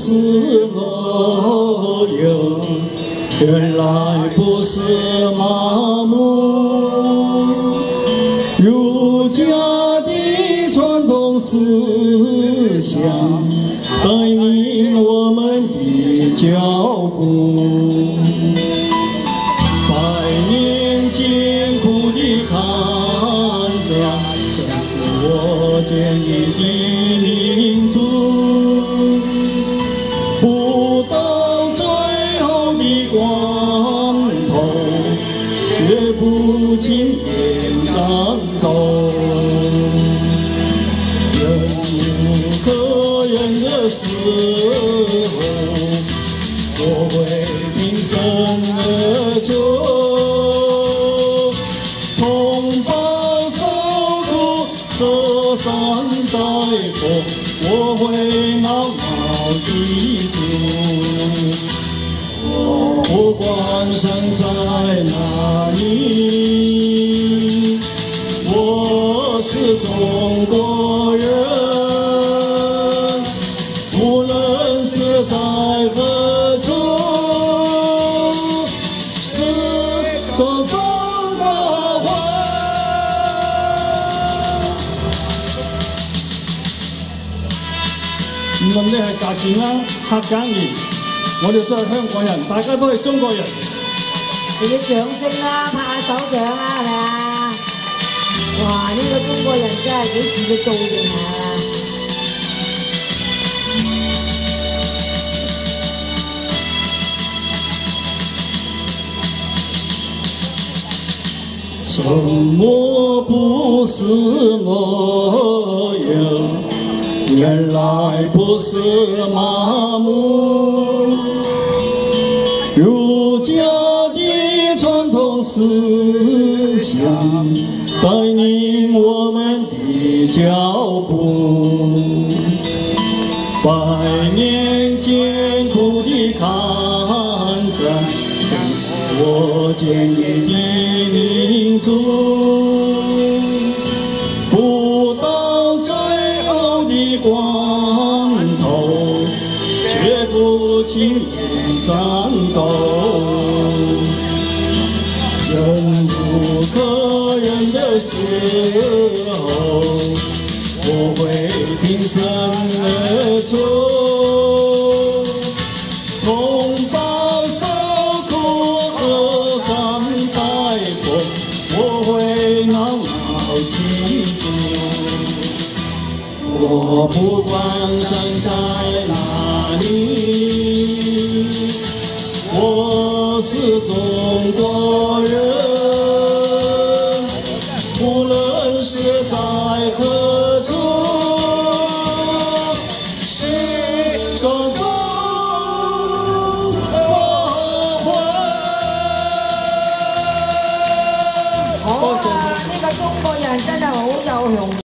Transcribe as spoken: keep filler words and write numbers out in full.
是我有，原来不是麻木。儒家的传统思想带领我们的脚步，百年艰苦的抗战，正是我建立的民族。不到最后的关头，绝不轻言战斗。忍无可忍的时候，我会挺身而出，同胞受苦，河山在河，我会牢牢记住。不管身在哪里，我是中国人。无论是在何处，是中国魂。無論你係格健啦、客家人，我哋都係香港人，大家都係中國人。 俾啲掌聲啦，拍下手掌啦，係咪啊？哇！呢、這個中國人真係幾似佢造型啊！ 沉默不是我有，原来不是麻木。儒家的传统思想带领我们的脚步，百年艰苦的抗战，正是我建立的民族。不到最后的关头，绝不轻言战斗。忍无可忍的时候，我会挺身而出，同胞受苦，河山在河，我会牢牢记住。我不管身在哪里，我是中国人。无论是在何